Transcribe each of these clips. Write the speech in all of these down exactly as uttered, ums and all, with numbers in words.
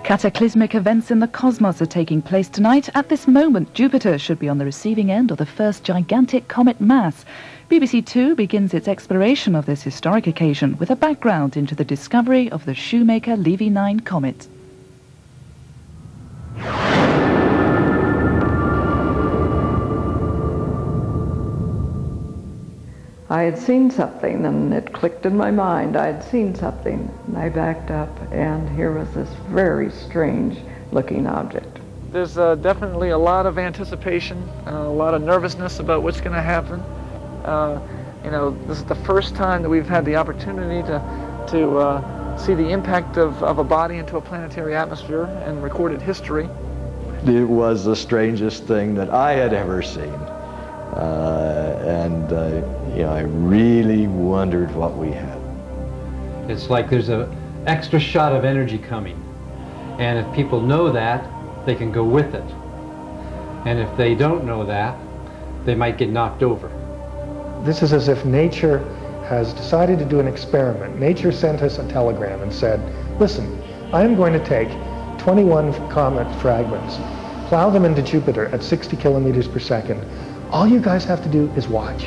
Cataclysmic events in the cosmos are taking place tonight. At this moment, Jupiter should be on the receiving end of the first gigantic comet mass. B B C Two begins its exploration of this historic occasion with a background into the discovery of the Shoemaker-Levy nine comet. I had seen something, and it clicked in my mind. I had seen something, and I backed up, and here was this very strange-looking object. There's uh, definitely a lot of anticipation, uh, a lot of nervousness about what's going to happen. Uh, you know, this is the first time that we've had the opportunity to, to uh, see the impact of, of a body into a planetary atmosphere in recorded history. It was the strangest thing that I had ever seen. Uh, and uh, you know, I really wondered what we had. It's like there's an extra shot of energy coming, and if people know that, they can go with it. And if they don't know that, they might get knocked over. This is as if nature has decided to do an experiment. Nature sent us a telegram and said, listen, I am going to take twenty-one comet fragments, plow them into Jupiter at sixty kilometers per second. All you guys have to do is watch.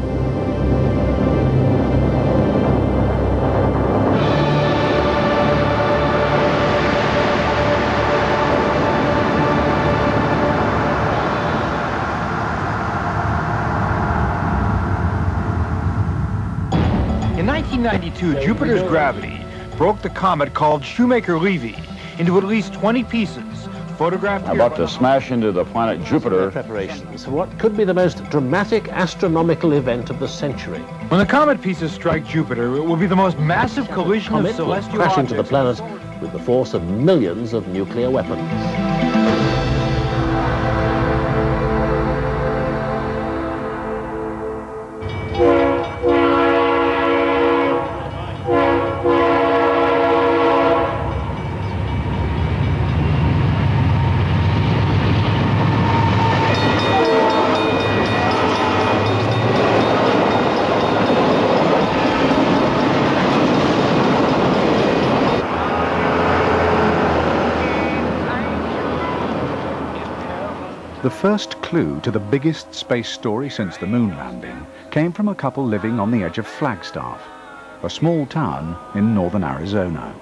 In nineteen ninety-two, Jupiter's gravity broke the comet called Shoemaker-Levy into at least twenty pieces. Photographed about to smash into the planet Jupiter. Preparations for what could be the most dramatic astronomical event of the century. When the comet pieces strike Jupiter, it will be the most massive collision comet of celestial will crash objects into the planet with the force of millions of nuclear weapons. The first clue to the biggest space story since the moon landing came from a couple living on the edge of Flagstaff, a small town in northern Arizona.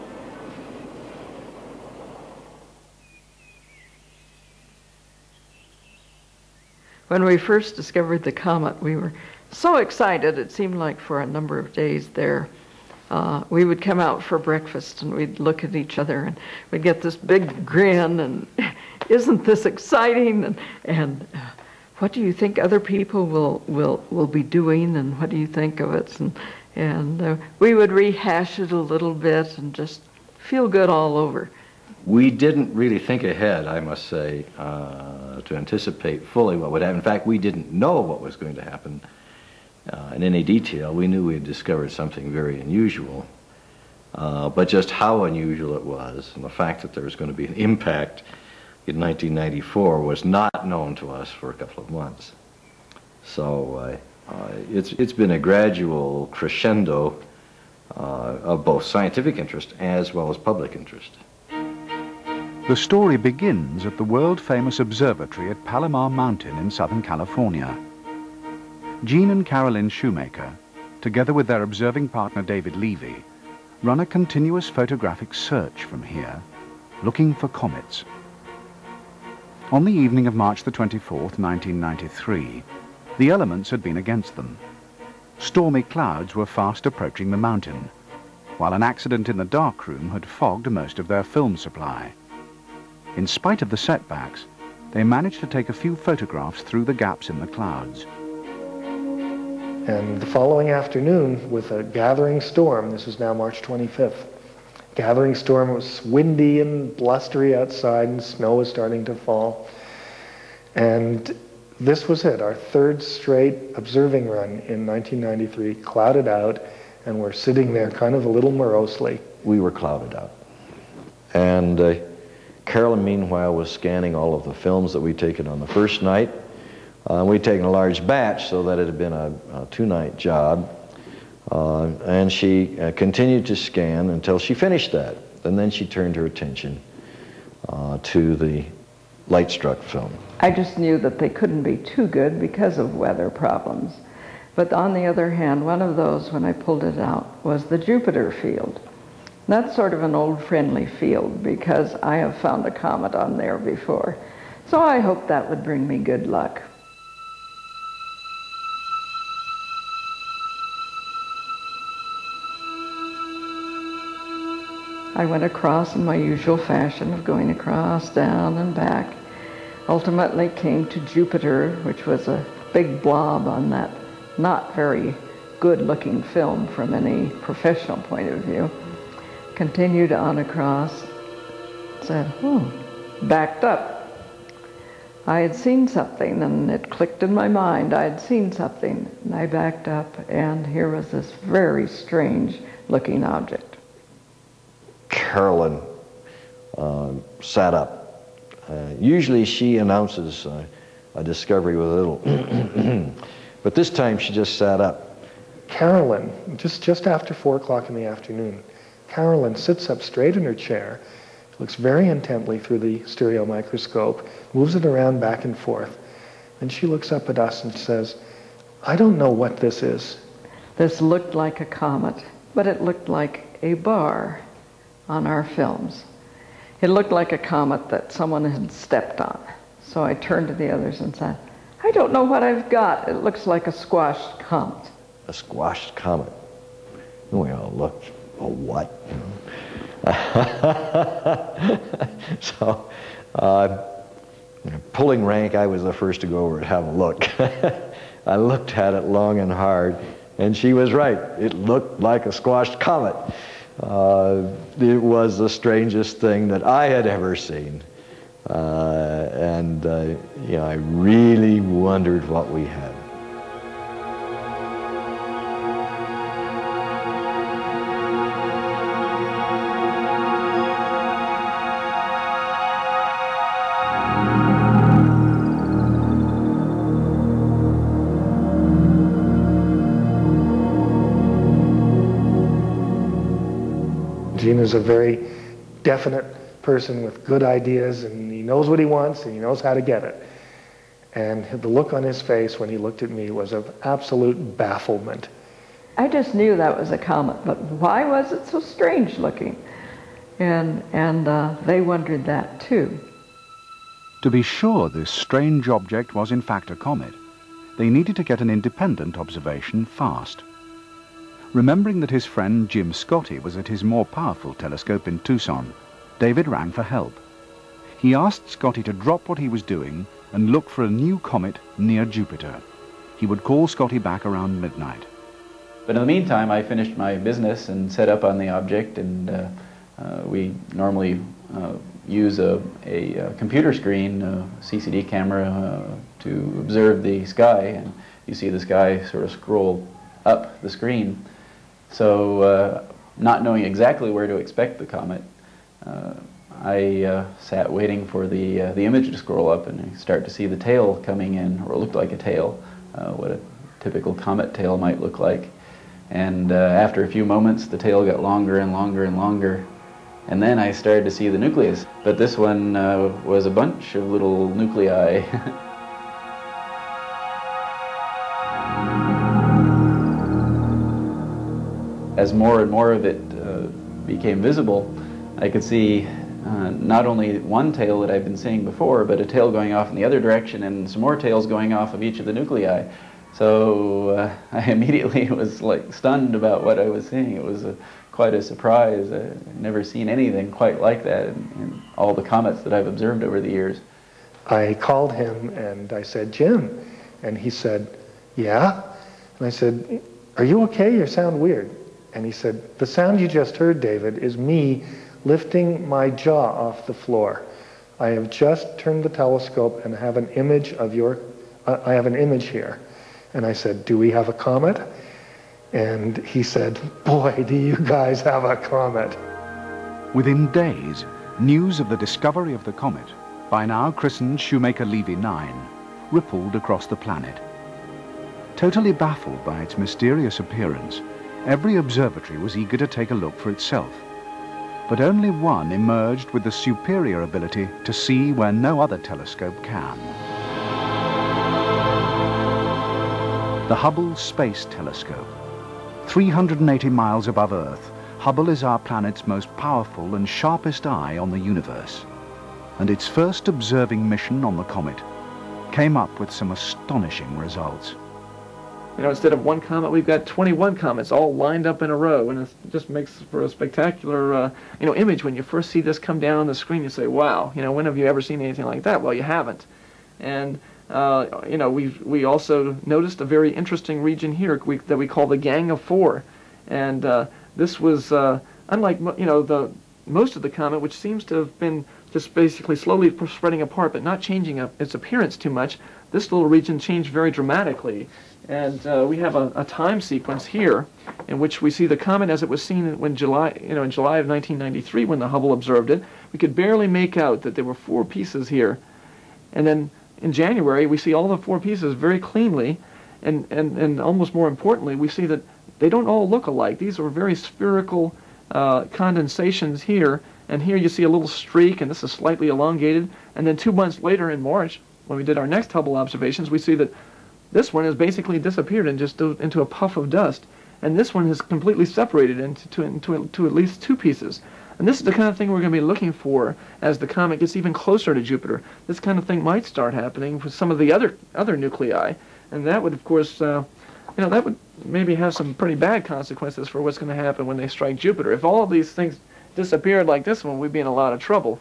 When we first discovered the comet, we were so excited. It seemed like for a number of days there, uh, we would come out for breakfast and we'd look at each other and we'd get this big grin and isn't this exciting? And, and uh, what do you think other people will, will, will be doing, and what do you think of it? And, and uh, we would rehash it a little bit and just feel good all over. We didn't really think ahead, I must say, uh, to anticipate fully what would happen. In fact, we didn't know what was going to happen uh, in any detail. We knew we had discovered something very unusual, uh, but just how unusual it was, and the fact that there was going to be an impact in nineteen ninety-four was not known to us for a couple of months. So uh, uh, it's, it's been a gradual crescendo uh, of both scientific interest as well as public interest. The story begins at the world-famous observatory at Palomar Mountain in Southern California. Gene and Carolyn Shoemaker, together with their observing partner David Levy, run a continuous photographic search from here, looking for comets. On the evening of March the twenty-fourth, nineteen ninety-three, the elements had been against them. Stormy clouds were fast approaching the mountain, while an accident in the darkroom had fogged most of their film supply. In spite of the setbacks, they managed to take a few photographs through the gaps in the clouds. And the following afternoon, with a gathering storm, this was now March twenty-fifth, gathering storm, it was windy and blustery outside and snow was starting to fall. And this was it, our third straight observing run in nineteen ninety-three, clouded out, and we're sitting there kind of a little morosely. We were clouded out. And uh, Carolyn, meanwhile, was scanning all of the films that we'd taken on the first night. Uh, we'd taken a large batch, so that it had been a, a two-night job. Uh, and she uh, continued to scan until she finished that. And then she turned her attention uh, to the light-struck film. I just knew that they couldn't be too good because of weather problems. But on the other hand, one of those, when I pulled it out, was the Jupiter field. That's sort of an old friendly field because I have found a comet on there before. So I hoped that would bring me good luck. I went across in my usual fashion of going across, down, and back. Ultimately came to Jupiter, which was a big blob on that not very good-looking film from any professional point of view. Continued on across, said, oh, backed up. I had seen something, and it clicked in my mind. I had seen something, and I backed up, and here was this very strange-looking object. Carolyn uh, sat up. Uh, usually she announces uh, a discovery with a little, but this time she just sat up. Carolyn, just, just after four o'clock in the afternoon, Carolyn sits up straight in her chair, looks very intently through the stereo microscope, moves it around back and forth, and she looks up at us and says, I don't know what this is. This looked like a comet, but it looked like a bar on our films. It looked like a comet that someone had stepped on. So I turned to the others and said, I don't know what I've got. It looks like a squashed comet. A squashed comet. And we all looked, a what? So, uh, pulling rank, I was the first to go over and have a look. I looked at it long and hard, and she was right. It looked like a squashed comet. Uh, it was the strangest thing that I had ever seen. Uh, and, uh, you know, I really wondered what we had. Gene is a very definite person with good ideas, and he knows what he wants and he knows how to get it. And the look on his face when he looked at me was of absolute bafflement. I just knew that was a comet, but why was it so strange looking? And, and uh, they wondered that too. To be sure this strange object was in fact a comet, they needed to get an independent observation fast. Remembering that his friend Jim Scotty was at his more powerful telescope in Tucson, David rang for help. He asked Scotty to drop what he was doing and look for a new comet near Jupiter. He would call Scotty back around midnight. But in the meantime, I finished my business and set up on the object, and uh, uh, we normally uh, use a, a, a computer screen, a C C D camera, uh, to observe the sky, and you see the sky sort of scroll up the screen. So, uh, not knowing exactly where to expect the comet, uh, I uh, sat waiting for the uh, the image to scroll up, and I start to see the tail coming in, or it looked like a tail, uh, what a typical comet tail might look like. And uh, after a few moments, the tail got longer and longer and longer, and then I started to see the nucleus. But this one uh, was a bunch of little nuclei. As more and more of it uh, became visible, I could see uh, not only one tail that I've been seeing before, but a tail going off in the other direction and some more tails going off of each of the nuclei. So uh, I immediately was like stunned about what I was seeing. It was a, quite a surprise. I've never seen anything quite like that in, in all the comets that I've observed over the years. I called him and I said, Jim. And he said, yeah. And I said, are you okay? You sound weird. And he said, the sound you just heard, David, is me lifting my jaw off the floor. I have just turned the telescope and have an image of your, uh, I have an image here. And I said, do we have a comet? And he said, boy, do you guys have a comet. Within days, news of the discovery of the comet, by now christened Shoemaker-Levy nine, rippled across the planet. Totally baffled by its mysterious appearance, every observatory was eager to take a look for itself. but only one emerged with the superior ability to see where no other telescope can. The Hubble Space Telescope. three hundred eighty miles above Earth, Hubble is our planet's most powerful and sharpest eye on the universe. And its first observing mission on the comet came up with some astonishing results. You know, instead of one comet, we've got twenty-one comets all lined up in a row, and it just makes for a spectacular, uh, you know, image. When you first see this come down on the screen, you say, wow, you know, when have you ever seen anything like that? Well, you haven't. And, uh, you know, we we also noticed a very interesting region here we, that we call the Gang of Four. And uh, this was, uh, unlike, you know, the most of the comet, which seems to have been just basically slowly spreading apart, but not changing up its appearance too much, this little region changed very dramatically. And uh, we have a, a time sequence here in which we see the comet as it was seen when July, you know, in July of nineteen ninety-three when the Hubble observed it. We could barely make out that there were four pieces here. And then in January, we see all the four pieces very cleanly, and, and, and almost more importantly, we see that they don't all look alike. These are very spherical uh, condensations here, and here you see a little streak, and this is slightly elongated. And then two months later in March, when we did our next Hubble observations, we see that this one has basically disappeared and just into a puff of dust. And this one has completely separated into, to, into to at least two pieces. And this is the kind of thing we're going to be looking for as the comet gets even closer to Jupiter. This kind of thing might start happening with some of the other other nuclei. And that would, of course, uh, you know, that would maybe have some pretty bad consequences for what's going to happen when they strike Jupiter. If all of these things disappeared like this one, we'd be in a lot of trouble.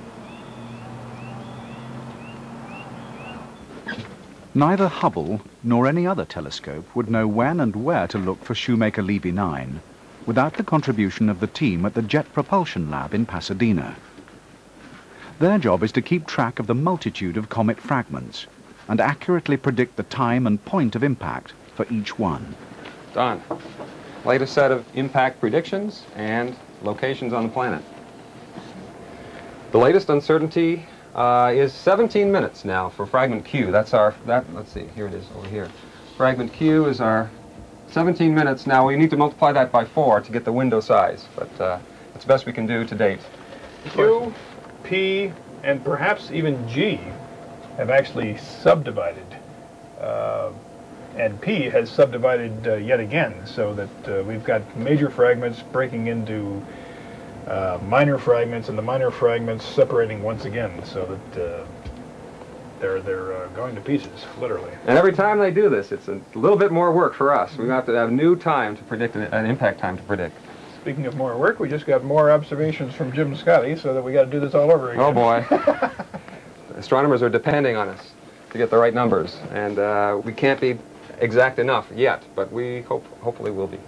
Neither Hubble nor any other telescope would know when and where to look for Shoemaker-Levy nine without the contribution of the team at the Jet Propulsion Lab in Pasadena. Their job is to keep track of the multitude of comet fragments and accurately predict the time and point of impact for each one. Done. Latest set of impact predictions and locations on the planet. The latest uncertainty Uh, is seventeen minutes now for fragment Q. That's our, that, let's see, here it is over here. Fragment Q is our seventeen minutes. Now we need to multiply that by four to get the window size, but uh, that's the best we can do to date. Q, P, and perhaps even G have actually subdivided. Uh, and P has subdivided uh, yet again, so that uh, we've got major fragments breaking into Uh, minor fragments, and the minor fragments separating once again, so that uh, they're they're uh, going to pieces, literally. And every time they do this, it's a little bit more work for us. We have to have new time to predict, an impact time to predict. Speaking of more work, we just got more observations from Jim Scotty, so that we got to do this all over again. Oh boy! Astronomers are depending on us to get the right numbers, and uh, we can't be exact enough yet, but we hope hopefully will be.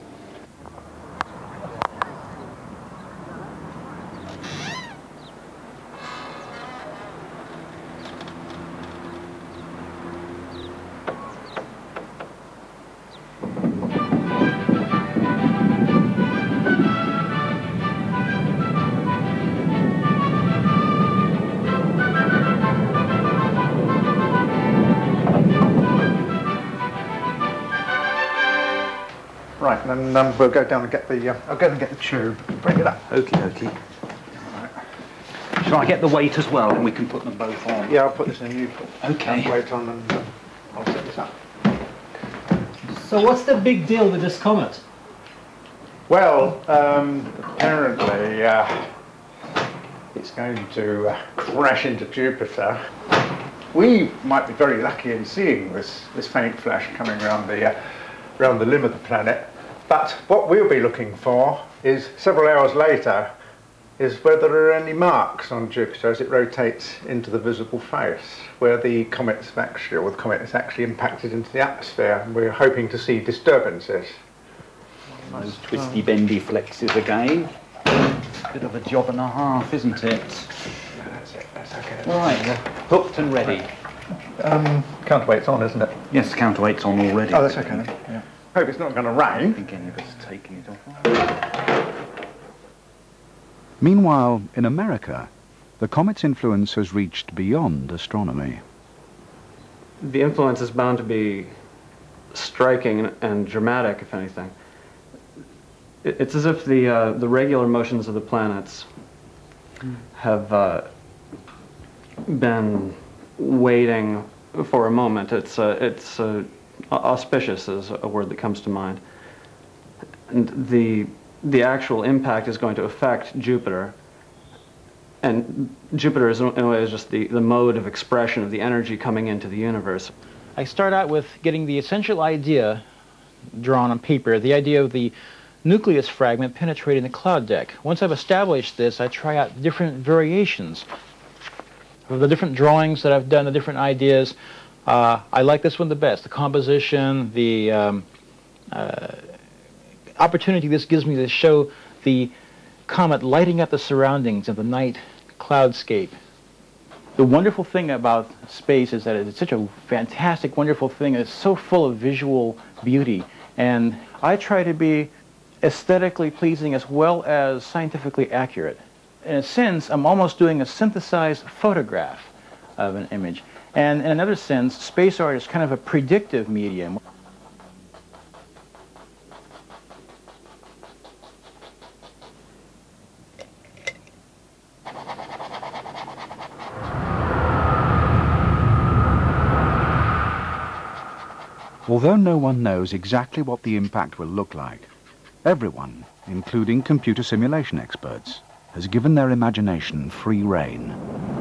Right, and then um, we'll go down and get the, uh, I'll go and get the tube, bring it up. Okie dokie. Right. Shall I get the weight as well, and we can put them both on? Yeah, I'll put this in, you put okay. the weight on, and uh, I'll set this up. So what's the big deal with this comet? Well, um, apparently uh, it's going to uh, crash into Jupiter. We might be very lucky in seeing this, this faint flash coming around the, uh, around the limb of the planet. But what we'll be looking for is, several hours later, is whether there are any marks on Jupiter as it rotates into the visible face, where the comet's actually, or the comet has actually impacted into the atmosphere, and we're hoping to see disturbances. Those twisty bendy flexes again. Bit of a job and a half, isn't it? Yeah, that's it, that's okay. Right, we're hooked and ready. Um, counterweight's on, isn't it? Yes, counterweight's on already. Oh, that's okay then. Yeah. Hope it's not going to rain. I don't think any of us are taking it off. Meanwhile, in America, the comet's influence has reached beyond astronomy. The influence is bound to be striking and dramatic, if anything. it, it's as if the, uh, the regular motions of the planets have uh, been waiting for a moment. It's, uh, it's uh, auspicious is a word that comes to mind. And the, the actual impact is going to affect Jupiter. And Jupiter is, in a way, is just the, the mode of expression of the energy coming into the universe. I start out with getting the essential idea drawn on paper, the idea of the nucleus fragment penetrating the cloud deck. Once I've established this, I try out different variations of the different drawings that I've done, the different ideas. Uh, I like this one the best, the composition, the um, uh, opportunity this gives me to show the comet lighting up the surroundings of the night cloudscape. The wonderful thing about space is that it's such a fantastic, wonderful thing. It's so full of visual beauty. And I try to be aesthetically pleasing as well as scientifically accurate. In a sense, I'm almost doing a synthesized photograph of an image. And in another sense, space art is kind of a predictive medium. Although no one knows exactly what the impact will look like, everyone, including computer simulation experts, has given their imagination free rein.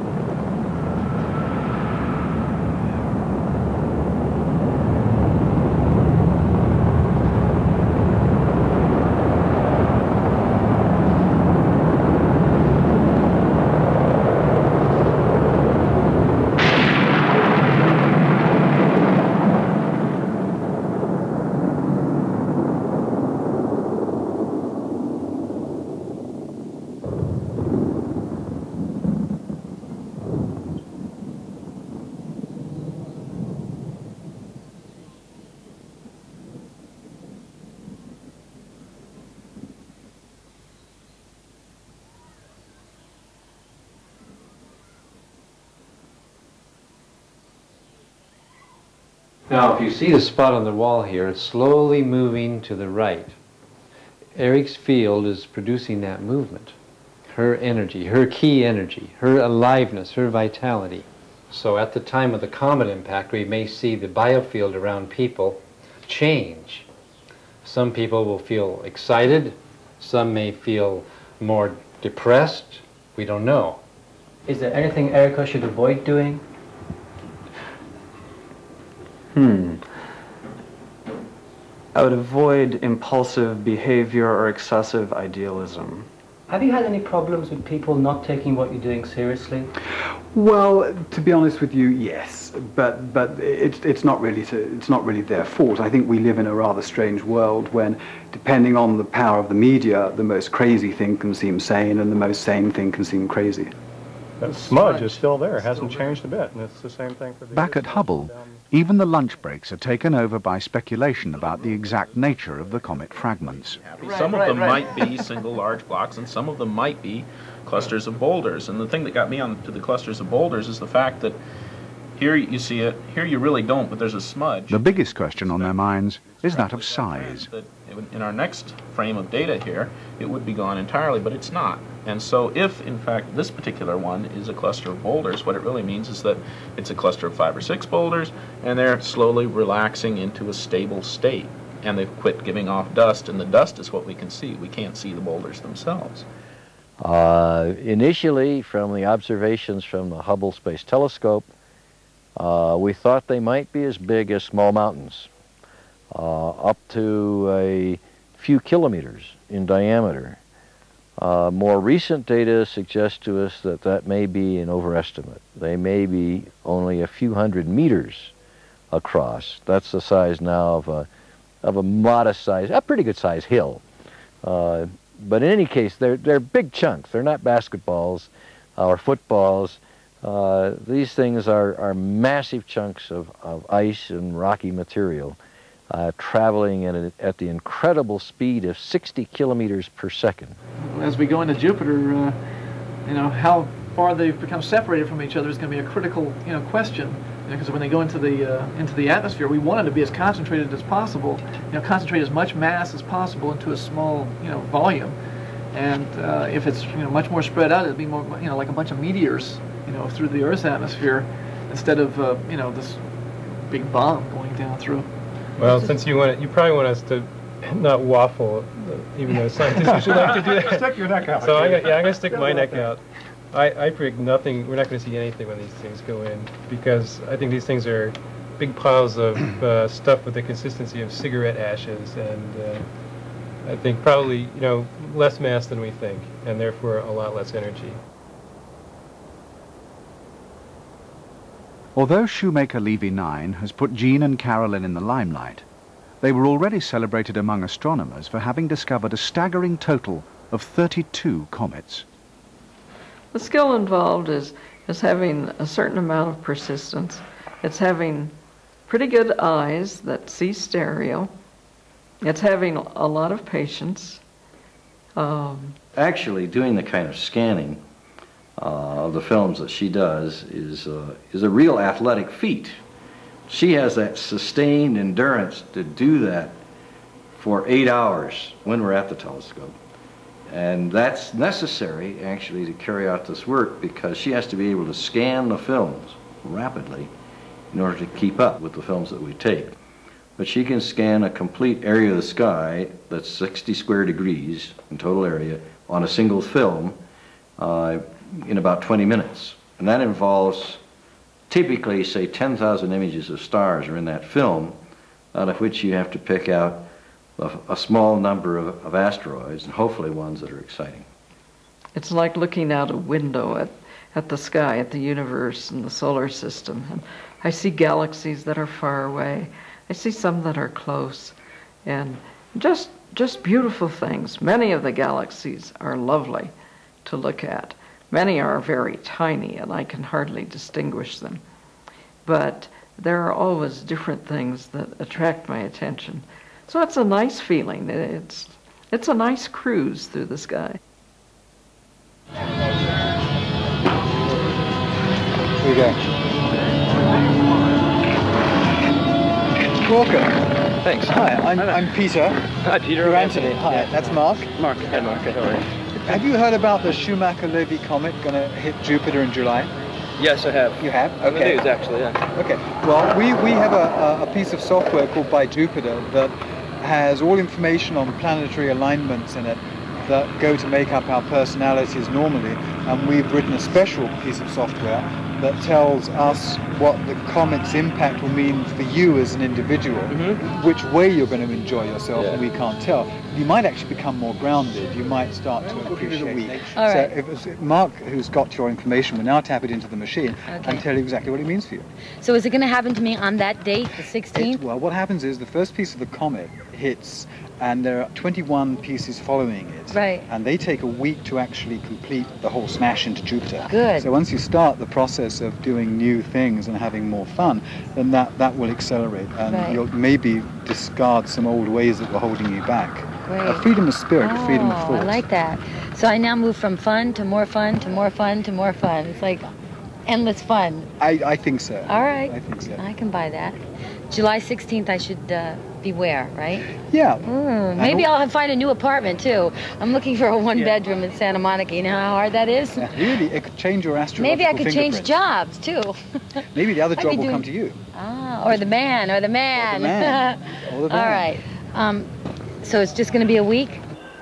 Now, if you see the spot on the wall here, it's slowly moving to the right. Eric's field is producing that movement. Her energy, her key energy, her aliveness, her vitality. So at the time of the comet impact, we may see the biofield around people change. Some people will feel excited. Some may feel more depressed. We don't know. Is there anything Erica should avoid doing? Hmm. I would avoid impulsive behavior or excessive idealism. Have you had any problems with people not taking what you're doing seriously? Well, to be honest with you, yes, but but it's it's not really to, it's not really their fault. I think we live in a rather strange world when, depending on the power of the media, the most crazy thing can seem sane and the most sane thing can seem crazy. That smudge is still there, hasn't changed a bit, and it's the same thing for the... Back at Hubble, even the lunch breaks are taken over by speculation about the exact nature of the comet fragments. Right, some of right, them right. might be single large blocks, and some of them might be clusters of boulders. And the thing that got me on to the clusters of boulders is the fact that here you see it, here you really don't, but there's a smudge. The biggest question on their minds is that of size. That in our next frame of data here, it would be gone entirely, but it's not. And so if, in fact, this particular one is a cluster of boulders, what it really means is that it's a cluster of five or six boulders, and they're slowly relaxing into a stable state. And they've quit giving off dust, and the dust is what we can see. We can't see the boulders themselves. Uh, initially, from the observations from the Hubble Space Telescope, uh, we thought they might be as big as small mountains, uh, up to a few kilometers in diameter. Uh, more recent data suggest to us that that may be an overestimate. They may be only a few hundred meters across. That's the size now of a, of a modest size, a pretty good size hill. Uh, but in any case, they're, they're big chunks. They're not basketballs or footballs. Uh, these things are, are massive chunks of, of ice and rocky material uh, traveling at, a, at the incredible speed of sixty kilometers per second. As we go into Jupiter, uh, you know, how far they've become separated from each other is going to be a critical, you know, question. because when they go into the uh, into the atmosphere, we want them to be as concentrated as possible. You know, concentrate as much mass as possible into a small, you know, volume. And uh, if it's, you know, much more spread out, it'd be more, you know, like a bunch of meteors, you know, through the Earth's atmosphere, instead of uh, you know, this big bomb going down through. Well, since you want it, you probably want us to not waffle, even though scientists usually like to do that. Stick your neck out. So I got, yeah, I'm going to stick my neck out. I, I predict nothing, we're not going to see anything when these things go in, because I think these things are big piles of uh, stuff with the consistency of cigarette ashes, and uh, I think probably, you know, less mass than we think, and therefore a lot less energy. Although Shoemaker Levy nine has put Gene and Carolyn in the limelight, they were already celebrated among astronomers for having discovered a staggering total of thirty-two comets. The skill involved is, is having a certain amount of persistence. It's having pretty good eyes that see stereo. It's having a lot of patience. Um, Actually, doing the kind of scanning uh, of the films that she does is, uh, is a real athletic feat. She has that sustained endurance to do that for eight hours when we're at the telescope. And that's necessary, actually, to carry out this work, because she has to be able to scan the films rapidly in order to keep up with the films that we take. But she can scan a complete area of the sky that's sixty square degrees in total area on a single film uh, in about twenty minutes. And that involves typically, say, ten thousand images of stars are in that film, out of which you have to pick out a, a small number of, of asteroids, and hopefully ones that are exciting. It's like looking out a window at, at the sky, at the universe and the solar system. And I see galaxies that are far away. I see some that are close. And just, just beautiful things. Many of the galaxies are lovely to look at. Many are very tiny, and I can hardly distinguish them. But there are always different things that attract my attention. So it's a nice feeling. It's, it's a nice cruise through the sky. Here we go. Welcome. Thanks. Hi, I'm, I'm Peter. Hi, Peter. You're Anthony. Hi, Yeah. that's Mark. Mark. Hi, Mark. How are you? Have you heard about the Schumacher-Levy comet going to hit Jupiter in July? Yes, I have. You have? On the Okay. news, actually, yeah. Okay. Well, we, we have a, a piece of software called By Jupiter that has all information on planetary alignments in it that go to make up our personalities normally. And we've written a special piece of software that tells us what the comet's impact will mean for you as an individual, mm-hmm. which way you're going to enjoy yourself, Yeah. and we can't tell. You might actually become more grounded. You might start to appreciate nature. All so right. if it's Mark, who's got your information, will now tap it into the machine Okay. and tell you exactly what it means for you. So is it going to happen to me on that date, the It, sixteenth? well, what happens is the first piece of the comet hits, and there are twenty-one pieces following it. Right. And they take a week to actually complete the whole smash into Jupiter. Good. So once you start the process of doing new things and having more fun, then that, that will accelerate, and Right. you'll maybe discard some old ways that were holding you back. Great. A freedom of spirit, oh, a freedom of thought. I like that. So I now move from fun to more fun to more fun to more fun. It's like endless fun. I, I think so. All right. I think so. I can buy that. July sixteenth, I should uh, beware, right? Yeah. Mm, maybe I'll find a new apartment, too. I'm looking for a one-bedroom in Santa Monica. You know how hard that is? Yeah, really, it could change your astrological Maybe I could change fingerprints. jobs, too. Maybe the other I'd job be will doing- come to you. Ah, or the man, or the man. Or the man. Or the man. All right. Um, so it's just going to be a week?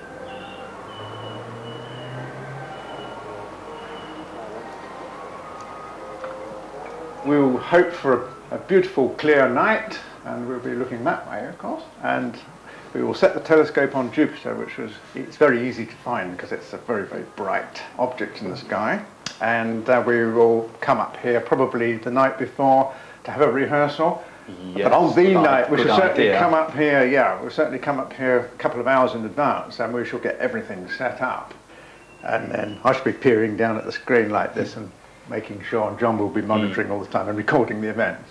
We'll hope for a, a beautiful clear night, and we'll be looking that way, of course, and we will set the telescope on Jupiter, which was, it's very easy to find because it's a very, very bright object in the sky, and uh, we will come up here probably the night before to have a rehearsal. Yes, But on the good night, we good shall certainly idea. come up here, yeah, we'll certainly come up here a couple of hours in advance, and we shall get everything set up. And then I shall be peering down at the screen like this and making sure, and John will be monitoring all the time and recording the events.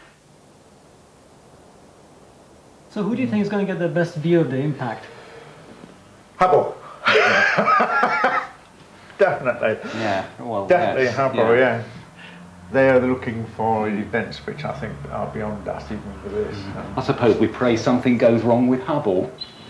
So who do you think is going to get the best view of the impact? Hubble. Definitely. Yeah, well, Definitely yes, Hubble, yeah. yeah. they're looking for events which I think are beyond us even for this. I suppose we pray something goes wrong with Hubble.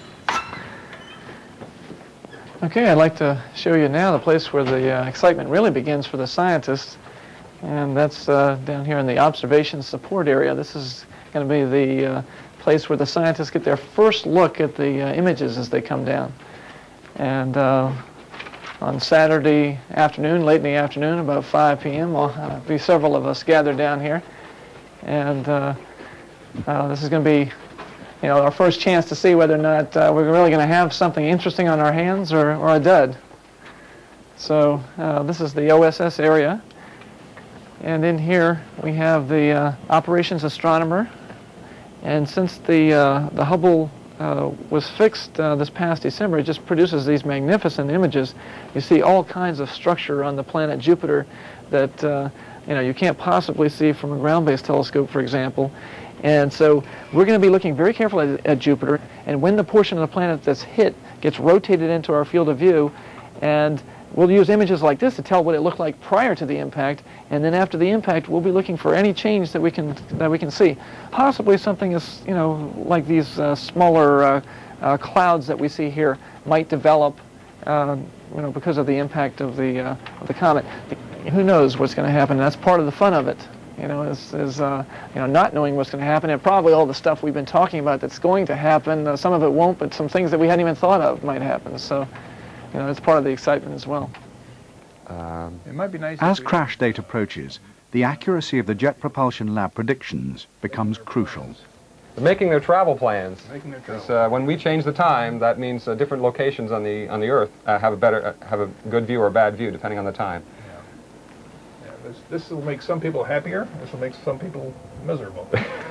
Okay, I'd like to show you now the place where the uh, excitement really begins for the scientists, and that's uh, down here in the observation support area. This is going to be the uh, place where the scientists get their first look at the uh, images as they come down. And uh, on Saturday afternoon, late in the afternoon, about five p m, there'll uh, be several of us gathered down here, and uh, uh, this is going to be you know, our first chance to see whether or not uh, we're really going to have something interesting on our hands or, or a dud. So uh, this is the O S S area. And in here we have the uh, operations astronomer. And since the, uh, the Hubble uh, was fixed uh, this past December, it just produces these magnificent images. You see all kinds of structure on the planet Jupiter that uh, you know, you can't possibly see from a ground-based telescope, for example. And so we're going to be looking very carefully at, at Jupiter, and when the portion of the planet that's hit gets rotated into our field of view, and we'll use images like this to tell what it looked like prior to the impact, and then after the impact we'll be looking for any change that we can that we can see. Possibly something as, you know, like these uh, smaller uh, uh, clouds that we see here might develop uh, you know, because of the impact of the, uh, of the comet. Who knows what's going to happen? That's part of the fun of it. You know, is, is uh, you know, not knowing what's going to happen, and probably all the stuff we've been talking about that's going to happen. Uh, some of it won't, but some things that we hadn't even thought of might happen. So, you know, it's part of the excitement as well. Um, it might be nice. As crash date approaches, the accuracy of the Jet Propulsion Lab predictions becomes crucial. Making their travel plans. Making their travel. Uh, when we change the time, that means uh, different locations on the on the Earth uh, have a better uh, have a good view or a bad view depending on the time. This, this will make some people happier. This will make some people miserable.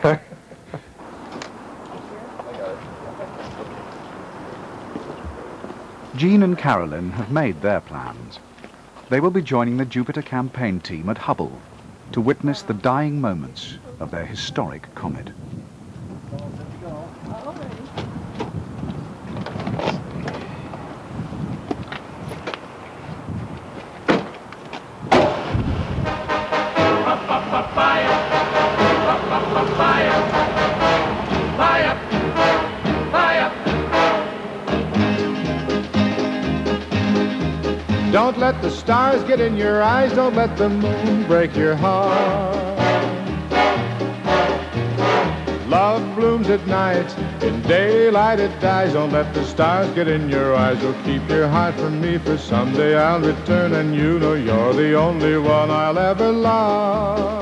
Jean and Carolyn have made their plans. They will be joining the Jupiter campaign team at Hubble to witness the dying moments of their historic comet. Don't let the stars get in your eyes, don't let the moon break your heart. Love blooms at night, in daylight it dies. Don't let the stars get in your eyes, or keep your heart from me, for someday I'll return and you know you're the only one I'll ever love.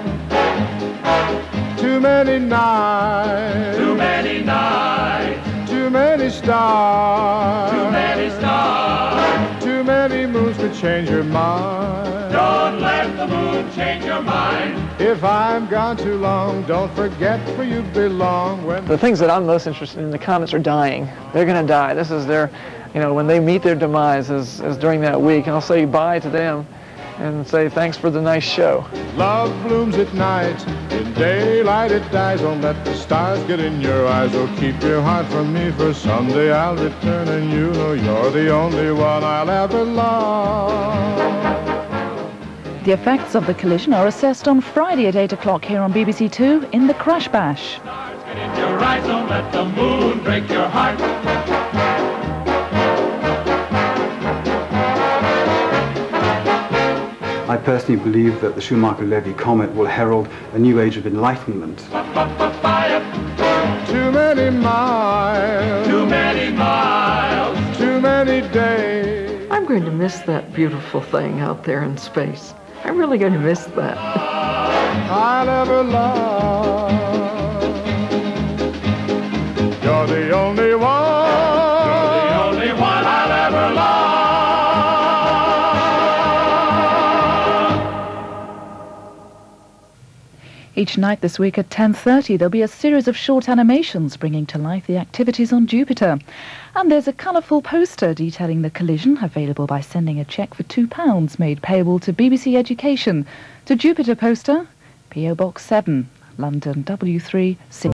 Too many nights, Too many nights, too many stars, too many stars. too many moons could change your mind. Don't let the moon change your mind. If I'm gone too long, don't forget where you belong. When The things that I'm most interested in, the comets are dying. They're going to die. This is their, you know, when they meet their demise is, is during that week. And I'll say bye to them and say thanks for the nice show. love blooms at night, in daylight it dies. Don't let the stars get in your eyes, or keep your heart from me, for someday I'll return and you know you're the only one I'll ever love. The effects of the collision are assessed on Friday at eight o'clock here on B B C Two in the Crash Bash. Get in your eyes, don't let the moon break your heart. I personally believe that the Schumacher-Levy comet will herald a new age of enlightenment. Too many miles, Too many miles, too many days. I'm going to miss that beautiful thing out there in space. I'm really going to miss that. I'll ever love. You're the only one. You're the only one I'll ever love. Each night this week at ten thirty there'll be a series of short animations bringing to life the activities on Jupiter. And there's a colourful poster detailing the collision, available by sending a cheque for two pounds made payable to B B C Education. To Jupiter Poster, P O Box seven, London W three six.